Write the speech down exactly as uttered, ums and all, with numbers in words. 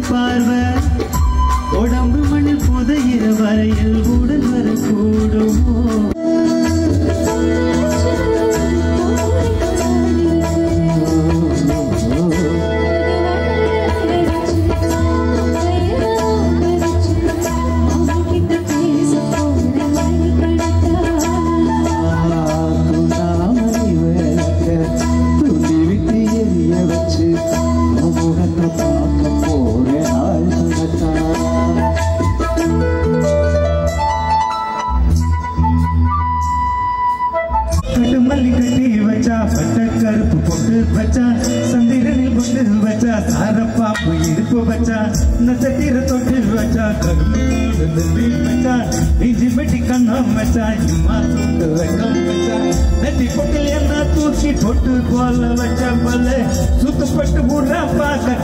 பார்வை உடம்பு மண்ணில் புதையிற வரையில் உடல் வரக்கூடுமோ மல்லி கட்டி வச்சா பட்ட கருப்பு பொட்டு வச்சா சந்திரனில் கொண்டு வச்சா சாரப்பாப்பு இருப்பு வச்சா நட்சத்திர தொட்டு வச்சா கரும்பு வச்சா இஞ்சி பெட்டி கண்ணம் வச்சா இம்மா தூண்டு வெக்கம் வச்சா நெத்தி பொட்டில் என்ன தூக்கி பொட்டு போல வச்சா பல்ல சுத்துப்பட்டு ஊரா பார்க்க